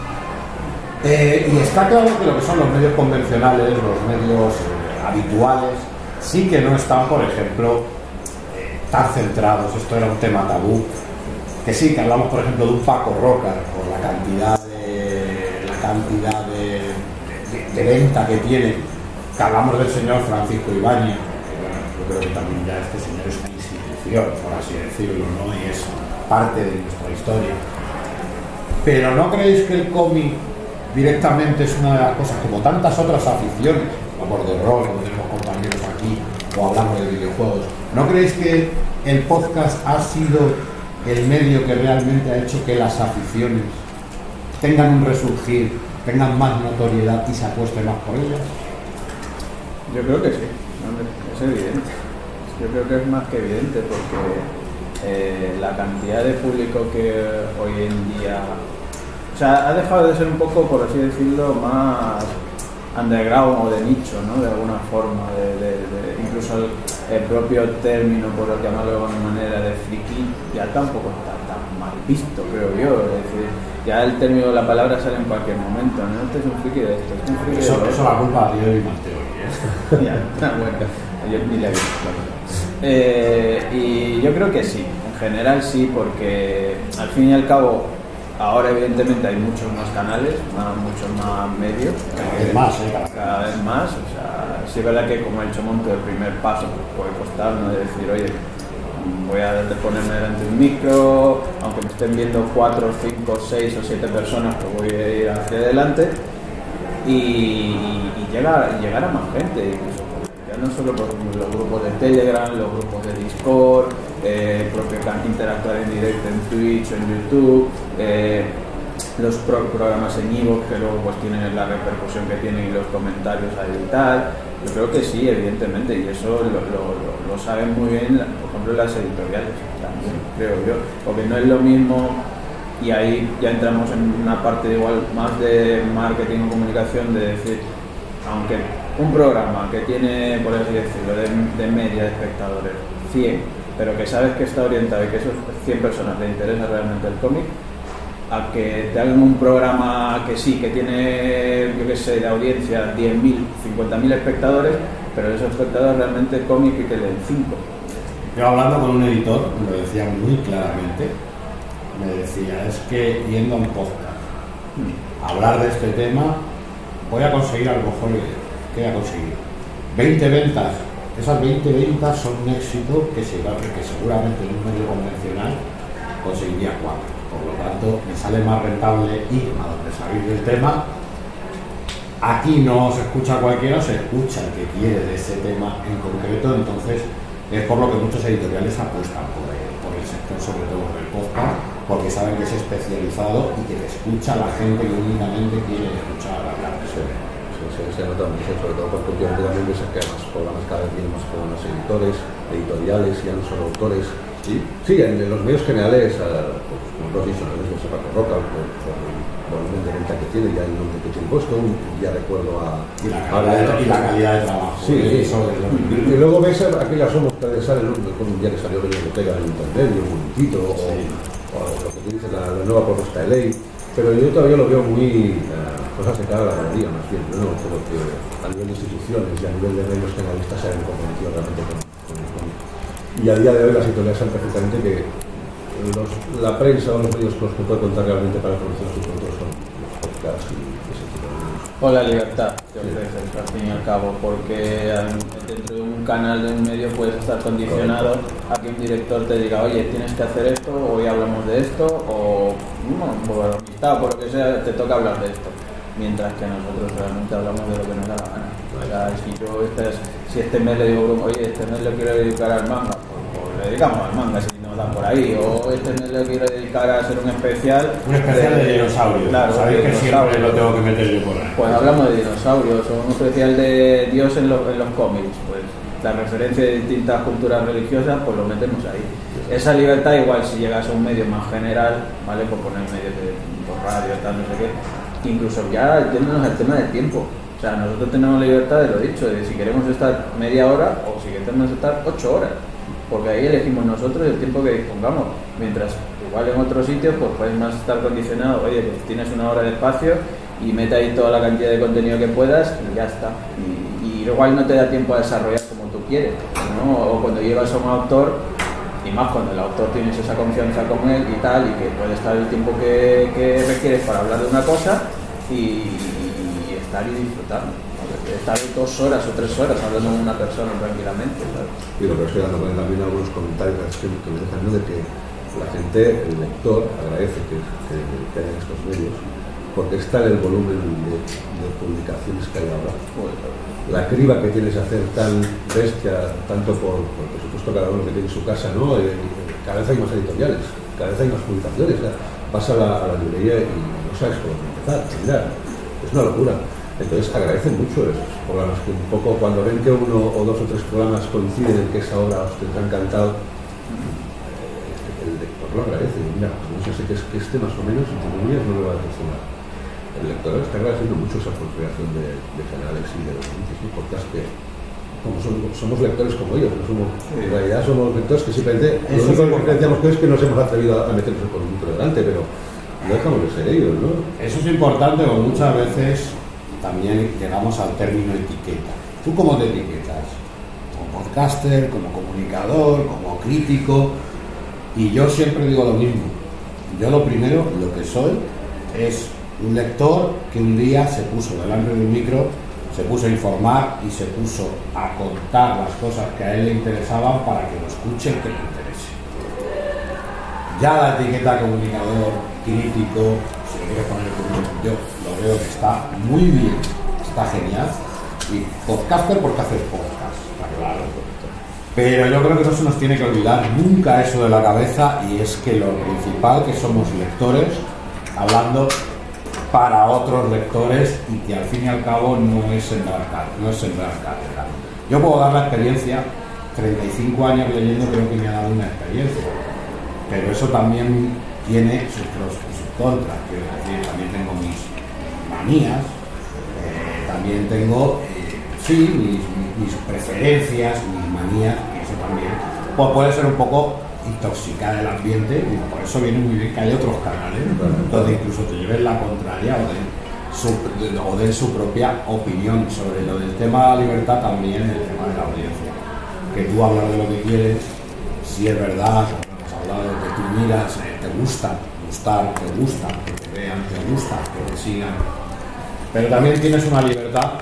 Eh, y está claro que lo que son los medios convencionales, los medios eh, habituales, sí que no están, por ejemplo, eh, tan centrados. Esto era un tema tabú. Que sí, que hablamos, por ejemplo, de un Paco Roca, por la cantidad de, la cantidad de, de, de venta que tiene. Que hablamos del señor Francisco Ibáñez, que bueno, yo creo que también ya este señor es una institución, por así decirlo, ¿no? Y es parte de nuestra historia. Pero ¿no creéis que el cómic directamente es una de las cosas, como tantas otras aficiones, hablamos de rol, como tenemos compañeros aquí, o hablamos de videojuegos, ¿no creéis que el podcast ha sido el medio que realmente ha hecho que las aficiones tengan un resurgir, tengan más notoriedad y se apueste más por ellas? Yo creo que sí, hombre, es evidente. Yo creo que es más que evidente porque eh, la cantidad de público que hoy en día, o sea, ha dejado de ser un poco, por así decirlo, más underground o de nicho, ¿no? De alguna forma, de, de, de, incluso el, el propio término, por llamarlo de alguna manera, de friki, ya tampoco está tan mal visto, creo yo. Es decir, ya el término, la palabra sale en cualquier momento, ¿no? Este es un friki de esto, este es un friki Eso, de eso la culpa de Dios y Mateo, ¿eh? Ya, bueno, yo ni le he visto, claro. Eh, y yo creo que sí, en general sí, porque al fin y al cabo, ahora evidentemente hay muchos más canales, más, muchos más medios. Cada vez más, ¿eh? Cada, Cada vez más, o sea, sí es verdad que como ha dicho Monto, el primer paso pues, puede costar, ¿no? De decir, oye, voy a ponerme delante de un micro, aunque me estén viendo cuatro, cinco, seis o siete personas, pues voy a ir hacia adelante y, y, y llegar, llegar a más gente, incluso, ya no solo por los grupos de Telegram, los grupos de Discord, eh, propio interactuar en directo en Twitch, en YouTube, eh, los pro programas en iVoox que luego pues tienen la repercusión que tienen y los comentarios ahí y tal. Yo creo que sí, evidentemente, y eso lo, lo, lo, lo saben muy bien, por ejemplo, las editoriales también, creo yo, porque no es lo mismo, y ahí ya entramos en una parte igual más de marketing o comunicación, de decir, aunque un programa que tiene, por así decirlo, de, de media de espectadores, cien, pero que sabes que está orientado y que esos cien personas le interesa realmente el cómic, a que te hagan un programa que sí, que tiene, yo qué sé, de audiencia diez mil, cincuenta mil espectadores, pero esos espectadores realmente cómic y que leen cinco. Yo hablando con un editor, me lo decía muy claramente, me decía, es que yendo a un podcast, a hablar de este tema, voy a conseguir a lo mejor, ¿qué voy a conseguir? veinte ventas. Esas veinte ventas son un éxito que, se, que seguramente en un medio convencional conseguiría cuatro. Por lo tanto, me sale más rentable ir a donde sabéis del tema. Aquí no se escucha a cualquiera, se escucha el que quiere de ese tema en concreto. Entonces, es por lo que muchos editoriales apuestan por el, por el sector, sobre todo por el podcast, porque saben que es especializado y que te escucha la gente que únicamente quiere escuchar hablar de eso. Se, se nota mucho, sobre todo porque últimamente también ves que más programas cada vez vienen más programas editores, editoriales, ya no solo autores. Sí, sí, en, en los medios generales, uh, pues, como tú has dicho, en el mismo Sepaco Roca, por, por el volumen de venta que tiene, ya el nombre que tiene puesto, ya recuerdo a... Y la calidad, de, y la calidad de trabajo. Sí, ¿eh? eso es lo que... Y luego ves aquí la somos transversal, con un día que salió de la biblioteca del intermedio, un momentito, o, sí. o lo que tú dices, la, la nueva propuesta de ley. Pero yo todavía lo veo muy... Uh, cosas de cara a la galería, más bien, ¿no? Pero que a nivel de instituciones y a nivel de medios generalistas se han comprometido realmente con, con el cómic. Y a día de hoy las editoriales saben perfectamente que los, la prensa o los medios con los que puede contar realmente para promocionar sus productos son los podcasts y ese tipo de medios. O la libertad que ofreces, sí, al fin y al cabo, porque dentro de un canal, de un medio, puedes estar condicionado a que un director te diga, oye, tienes que hacer esto, hoy hablamos de esto, o no, por amistad, por lo que sea, te toca hablar de esto. Mientras que nosotros realmente hablamos de lo que nos da la gana. O sea, si yo este, si este mes le digo, oye, este mes lo quiero dedicar al manga, pues, pues le dedicamos al manga si nos da por ahí, o este mes lo quiero dedicar a hacer un especial. Un especial de, de dinosaurios. Claro, sabéis que siempre lo tengo que meter yo por ahí. Pues hablamos de dinosaurios, o un especial de Dios en, lo, en los cómics, pues la referencia de distintas culturas religiosas, pues lo metemos ahí. Esa libertad, igual si llegas a un medio más general, ¿vale? Por poner medios de por radio, tal, no sé qué. Incluso ya yéndonos al tema del tiempo, o sea, nosotros tenemos la libertad de lo dicho, de si queremos estar media hora o si queremos estar ocho horas, porque ahí elegimos nosotros el tiempo que dispongamos, mientras igual en otros sitios pues puedes más estar condicionado, oye, pues tienes una hora de espacio y mete ahí toda la cantidad de contenido que puedas y ya está, y, y igual no te da tiempo a desarrollar como tú quieres, ¿no? O cuando llevas a un autor, y más cuando el autor tienes esa confianza con él y tal, y que puede estar el tiempo que, que requieres para hablar de una cosa y, y estar y disfrutar, ¿no? Estar dos horas o tres horas hablando con una persona tranquilamente, ¿sabes? Y lo que estoy dando también algunos comentarios que me dejan, ¿no? De que la gente, el lector, agradece que, que, que haya estos medios, porque está en el volumen de, de publicaciones que hay ahora. La criba que tienes que hacer tan bestia, tanto por, por, por supuesto, cada uno que tiene su casa, ¿no? Eh, cada vez hay más editoriales, cada vez hay más publicaciones. O sea, vas a la, a la librería y no sabes por dónde empezar, mirar. Es una locura. Entonces agradecen mucho esos programas, que un poco cuando ven que uno o dos o tres programas coinciden en que esa obra os tendrá encantado, lector lo agradece. Mira, no sé que, es, que este más o menos, entre comillas, no me va a decepcionar. El lector está agradeciendo mucho esa creación de, de canales y de docentes, ¿no? Porque es que como son, somos lectores como ellos, no somos, sí. En realidad somos lectores que simplemente lo único que diferenciamos es que nos hemos atrevido a meternos el producto delante, pero no dejamos de ser ellos, ¿no? Eso es importante porque muchas veces también llegamos al término etiqueta. ¿Tú cómo te etiquetas? Como podcaster, como comunicador, como crítico. Y yo siempre digo lo mismo. Yo lo primero, lo que soy, es un lector que un día se puso delante de un micro, se puso a informar y se puso a contar las cosas que a él le interesaban para que lo escuche el que le interese. Ya la etiqueta comunicador, crítico, si lo quieres poner yo lo veo que está muy bien, está genial. Y podcaster porque haces podcast, está claro. Pero yo creo que no se nos tiene que olvidar nunca eso de la cabeza, y es que lo principal que somos lectores, hablando para otros lectores, y que al fin y al cabo no es sembrar cátedra, no es sembrar cátedra. Yo puedo dar la experiencia, treinta y cinco años leyendo creo que me ha dado una experiencia, pero eso también tiene sus pros y sus contras. Quiero decir, también tengo mis manías, eh, también tengo eh, sí, mis, mis preferencias, mis manías, y eso también pues puede ser un poco intoxicar el ambiente, y por eso viene muy bien que haya otros canales donde incluso te lleven la contraria o den su, o den su propia opinión sobre lo del tema de la libertad, también el tema de la audiencia, que tú hablas de lo que quieres, si es verdad, como hemos hablado, que tú miras, eh, te gusta, gustar, te gusta, que te vean, te gusta, que te sigan, pero también tienes una libertad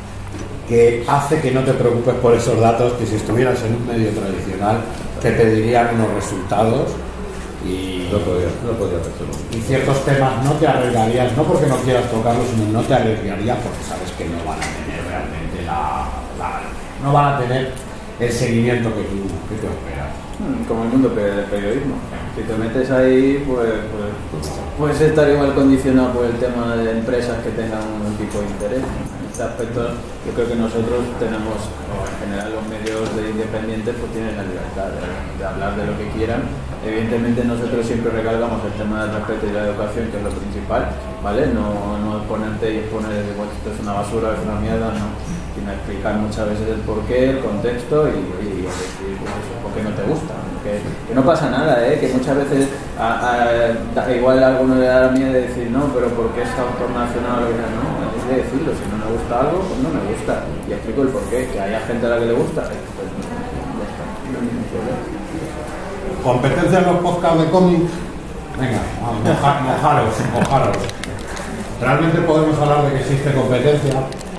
que hace que no te preocupes por esos datos, que si estuvieras en un medio tradicional te pedirían unos resultados y, no podía, no podía hacerlo. Y ciertos temas no te arriesgarías, no porque no quieras tocarlos, sino no te arriesgarías porque sabes que no van a tener realmente la, la no van a tener el seguimiento que tú, que tú esperas. Como el mundo del periodismo. Si te metes ahí, pues, pues puedes estar igual condicionado por el tema de empresas que tengan un tipo de interés. En este aspecto, yo creo que nosotros tenemos, o en general los medios de independientes, pues tienen la libertad de, de hablar de lo que quieran. Evidentemente nosotros siempre recalcamos el tema del respeto y la educación, que es lo principal, ¿vale? No, no ponerte y exponer, bueno, esto es una basura, es una mierda, no. Sino explicar muchas veces el porqué, el contexto y, y, y decir, pues eso, por qué no te gusta. Que, que no pasa nada, ¿eh? Que muchas veces a, a, igual a alguno le da la miedo de decir no, pero ¿por qué está autor nacional o que no? Es de decirlo, si no me gusta algo, pues no me gusta. Y explico el porqué, que haya gente a la que le gusta, pues no, no está, no hay ningún problema. ¿Competencia en los podcasts de cómics? Venga, moja, mojaros, mojaros. ¿Realmente podemos hablar de que existe competencia?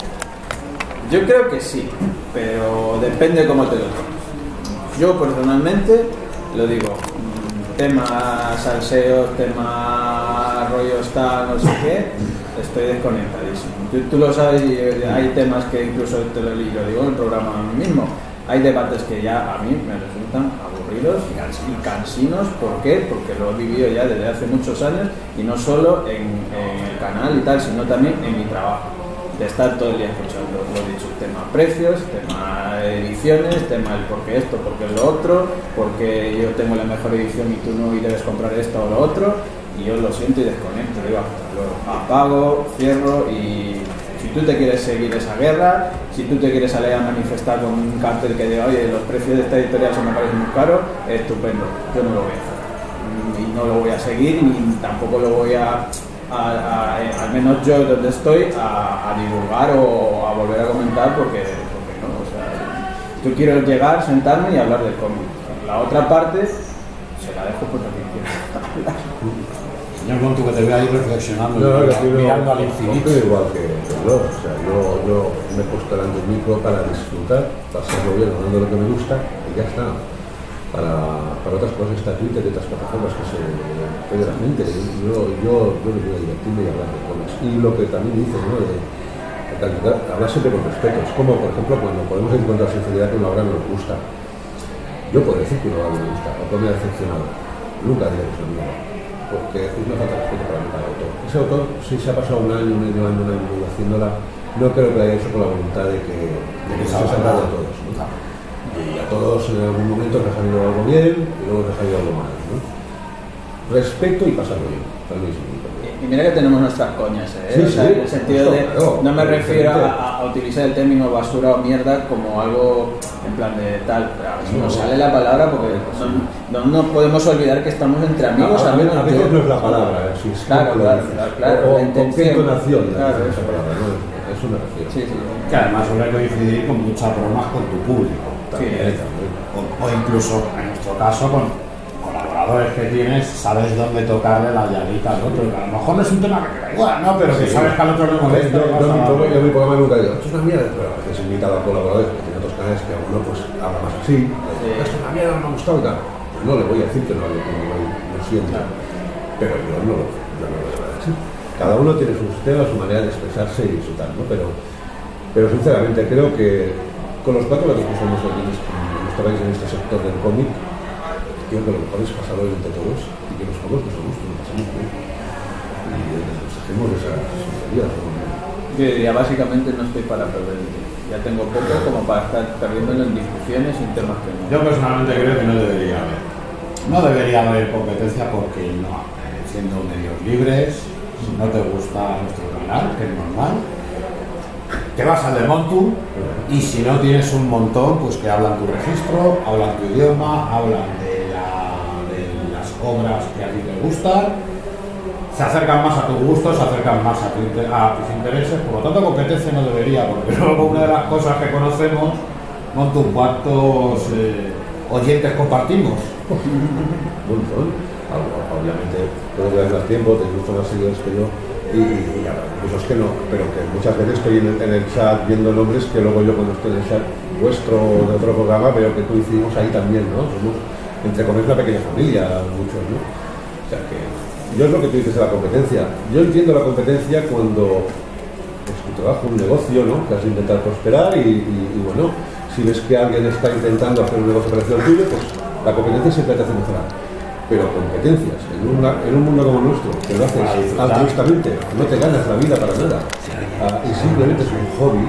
Yo creo que sí, pero depende cómo te lo tomes. Yo personalmente lo digo, tema salseo, tema rollo tal, no sé qué, estoy desconectadísimo. Tú, tú lo sabes, y hay temas que incluso te lo digo, digo en el programa mismo, hay debates que ya a mí me resultan aburridos y cansinos. ¿Por qué? Porque lo he vivido ya desde hace muchos años, y no solo en, en el canal y tal, sino también en mi trabajo. De estar todo el día escuchando, lo he dicho, tema precios, tema ediciones, tema el por qué esto, por qué lo otro, porque yo tengo la mejor edición y tú no, y debes comprar esto o lo otro, y yo lo siento y desconecto, digo, hasta luego, apago, cierro. Y si tú te quieres seguir esa guerra, si tú te quieres salir a manifestar con un cartel que diga, oye, los precios de esta editorial se me parecen muy caros, estupendo, yo no lo voy a hacer, y no lo voy a seguir, ni tampoco lo voy a A, a, a, al menos yo donde estoy, a, a divulgar o a volver a comentar, porque, porque no, o sea, yo quiero llegar, sentarme y hablar del cómic. La otra parte se la dejo por lo que quiera. Señor Montu, que te veo ahí reflexionando, no, mirando, quiero, mirando al infinito. No, igual que, que yo, o sea, yo, yo me he puesto delante del micro para disfrutar, pasarlo bien, hablando de lo que me gusta, y ya está. Para, para otras cosas está Twitter y otras plataformas que se de la gente. Yo, yo, yo me voy a divertirme y hablar de cosas. Y lo que también dices, ¿no? De, de, de hablar siempre con respeto. Es como, por ejemplo, cuando podemos encontrar sinceridad que una obra no nos gusta. Yo puedo decir que una obra no me gusta, o que me ha decepcionado. Nunca diré que es una obra, porque es una falta de respeto para mí, para el autor. Ese autor, si se ha pasado un año, medio año, un año haciéndola, no creo que haya hecho con la voluntad de que, de que se ha salvado a todos, ¿no? Y a todos en algún momento les ha salido algo bien y luego les ha salido algo mal, ¿no? respeto y pasarlo bien. Para mí es muy importante. Y mira que tenemos nuestras coñas, ¿eh? Sí, O sea, sí, en el sentido de, claro, no me refiero evidente. a, a utilizar el término basura o mierda como algo en plan de tal, pero a veces No. nos sale la palabra porque no, no nos podemos olvidar que estamos entre amigos, a, al menos a veces yo- no es la palabra, si es Claro, cómo lo claro, dices. claro, claro, o, la o con qué intención. entonación Claro, dices eso. esa palabra, ¿no? A eso me refiero. Sí, sí. Que además suele coincidir con muchas bromas con tu público. También, Sí. también. O, o incluso, en nuestro caso, con colaboradores que tienes, sabes dónde tocarle la llaguita al otro. A lo mejor no es un tema que te da igual, ¿no? Pero que Sí. sabes que al otro le Yo, molesta. yo, y vas yo, a- mi programa- yo mi programa nunca digo, esto es una mierda, pero a veces he invitado a colaboradores que tienen otros canales que a uno pues habla más así, esto es una mierda, no me ha gustado y tal. Pues no le voy a decir que no hable como lo, lo siento, pero yo no lo, yo no lo voy a decir. Cada uno tiene su sistema, su manera de expresarse y su tal, ¿no? Pero, pero sinceramente creo que con los cuatro que somos aquí en este, en este país, en este sector del cómic, creo que lo mejor es pasarlo bien entre todos y que nos pongamos que somos, que lo pasamos bien. Y eh, nos dejemos esas sinceridades, ¿no? Yo diría, básicamente no estoy para perder el tiempo. Ya tengo poco como para estar perdiéndolo en discusiones y en temas que no. Yo personalmente creo que no debería haber. No debería haber competencia porque no, eh, siendo medios libres, si no te gusta nuestro canal, que es normal, te vas al de Montu y si no tienes un montón, pues que hablan tu registro, hablan tu idioma, hablan de, la- de las obras que a ti te gustan, se acercan más a tus gustos, se acercan más a, tu inter- a tus intereses, por lo tanto competencia no debería, porque luego una de las cosas que conocemos, Montu, ¿cuántos eh, oyentes compartimos? Un montón. Algo, obviamente, puedo ver más tiempo, te gusto más seguidores que yo, y, y, y habrá incluso es que no, pero que muchas veces estoy en el, en el chat viendo nombres que luego yo cuando estoy en el chat vuestro de otro programa veo que coincidimos ahí también, ¿no? Somos, entre comillas, una pequeña familia, muchos, ¿no? O sea que, yo es lo que tú dices de la competencia. Yo entiendo la competencia cuando pues, tu trabajo, un negocio, ¿no? Que has de intentar prosperar y, y, y bueno, si ves que alguien está intentando hacer un negocio parecido al tuyo, pues la competencia siempre te hace mejorar. Pero competencias, en, una, en un mundo como el nuestro, que lo haces altruistamente, no te ganas la vida para nada, ah, y simplemente es un hobby,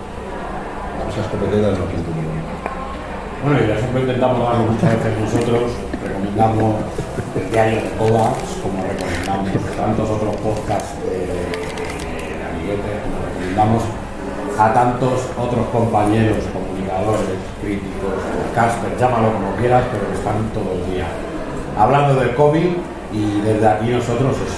esas competencias no tienen ningún. Bueno, y siempre intentamos darlo muchas veces nosotros, recomendamos el diario de Kovacs, como recomendamos tantos otros podcasts de, de amiguetes, como recomendamos a tantos otros compañeros, comunicadores, críticos, podcasters, llámalo como quieras, pero que están todo el día hablando del cómic y desde aquí nosotros eso,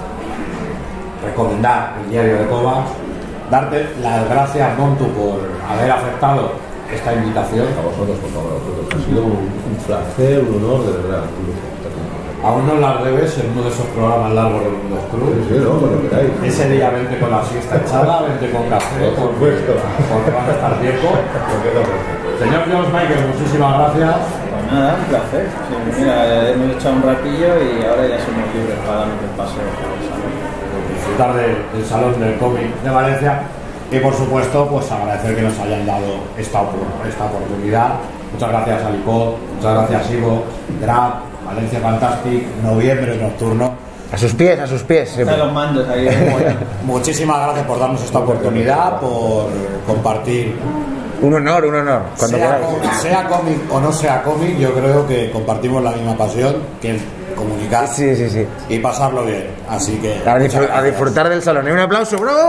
recomendar el diario de Kovacs, darte las gracias, Montu, por haber aceptado esta invitación. A vosotros, por favor, a vosotros. Ha sido un, un placer, un honor, de verdad. Un lujo estar con vosotros. Aún nos las debes en uno de esos programas largos del Mundo Sí, Cruz. sí, no, cuando queráis. Ese día vente con la siesta echada, vente con café, Por supuesto. porque van a estar tiempo. Porque no, perfecto. Señor Jones Michael, muchísimas gracias. Pues nada, un placer. Sí, mira, hemos echado un ratillo y ahora ya somos libres para darnos el paseo por el salón. Disfrutar de- del Salón del Cómic de Valencia y por supuesto pues agradecer que nos hayan dado esta, opor- esta oportunidad. Muchas gracias a Licod, muchas gracias Ivo, Grab, Valencia Fantastic, Noviembre Nocturno. A sus pies, a sus pies. siempre. Están los mandos ahí. Muchísimas gracias por darnos esta oportunidad, por compartir. Un honor, un honor. Cuando Sea, queráis. có- sea cómic o no sea cómic, yo creo que compartimos la misma pasión, que es comunicar Sí, sí, sí. y pasarlo bien. Así que A, muchas disfr- a gracias. disfrutar del salón. Y un aplauso, bravo.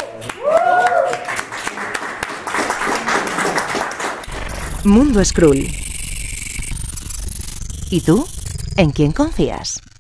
Mundo Skrull. ¿Y tú? ¿En quién confías?